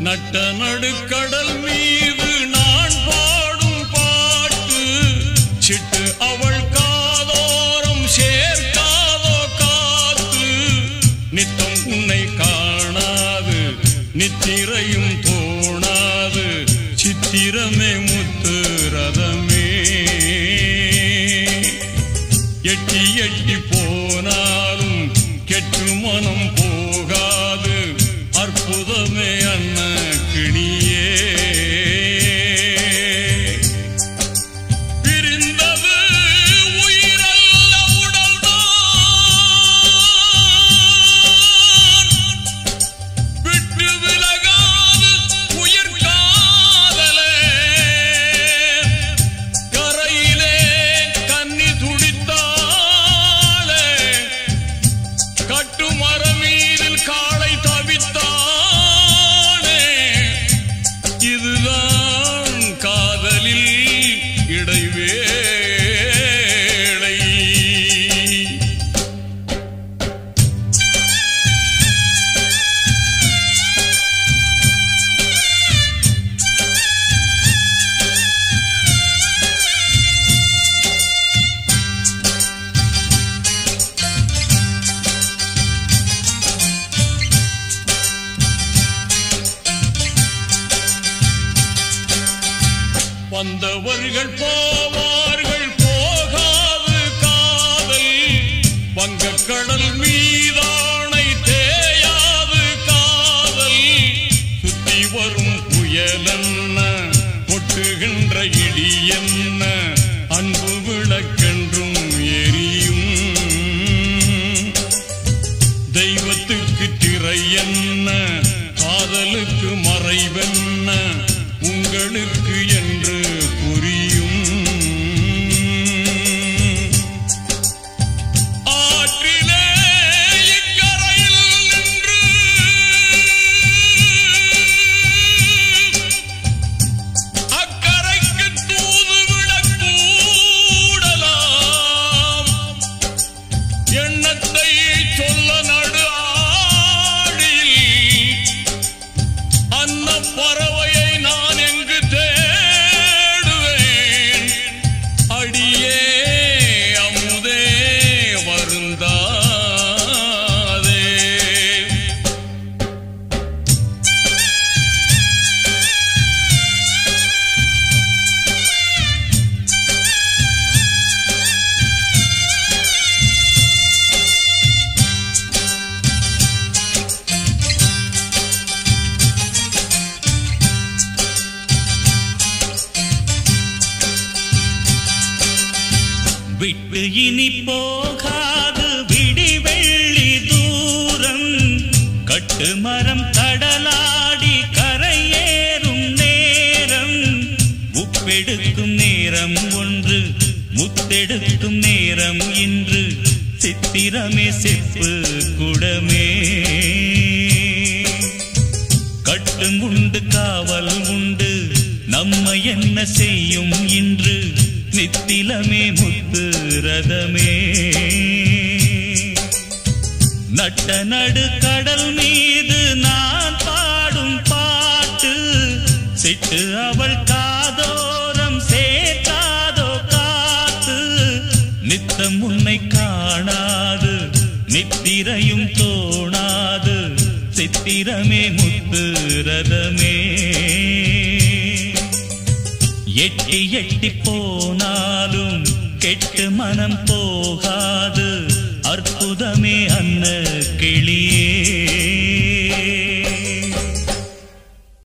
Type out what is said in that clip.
நட்ட நடுக்கடல் மீது நான் பாடும் பாட்டு சிட்டு அவள் காதோரம் சேர்க்காதோ காத்து நித்தம் உன்னை காணாது நித்திரையும் தோணாது சித்திரமே முத்து ரதமே எட்டி எட்டி போனாலும் கெட்டு மனம் போகாது அற்புதமே அன்ன கிணியே பிரிந்தது உயிரல்ல உடல்தான் விட்டு விலகாது உயிர் காதலே கரையிலே கன்னி துடித்தாளே கட்டு மரமீதில் காளை தவித்தானே இதுதான் காதலில் இடைவேளை வந்தவர்கள் போவார்கள் போகாது காதல் வங்கக்கடல் மீதானை தேயாது காதல் சுத்தி வரும் புயலென்ன கொட்டுகின்ற இடி என்ன அன்பு விளக்கென்றும் எரியும் தெய்வத்துக்கு திரை என்ன காதலுக்கு மறைவென்ன உங்களுக்கு என்று புரியும் ஆற்றிலே இக்கரையில் நின்று அக்கரைக்கு தூது விடக்கூடலாம் எண்ணத்தை சொல்ல நடு ஆழியில் அன்ன பறவையை நான் எங்கு தேடுவேன் அடியே அமுதே வருந்தாதே விட்டு இனி போகாது விடி வெள்ளி தூரம் கட்டு மரம் கடலாடி கரையேறும் நேரம் உப்பெடுக்கும் நேரம் ஒன்று முத்தெடுக்கும் நேரம் இன்று சித்திரமே செப்பு குடமே கட்டும் உண்டு காவல் உண்டு நம்மை என்ன செய்யும் இன்று நித்திலமே முத்து ரதமே நட்ட நடு கடல் மீது நான் பாடும் பாட்டு சிட்டு அவள் காதோரம் சேர்க்காதோ காத்து நித்தம் உன்னை காணாது நித்திரையும் தோணாது சித்திரமே முத்து ரதமே எட்டி எட்டி போனாலும் கெட்டு மனம் போகாது அற்புதமே அன்ன கிளியே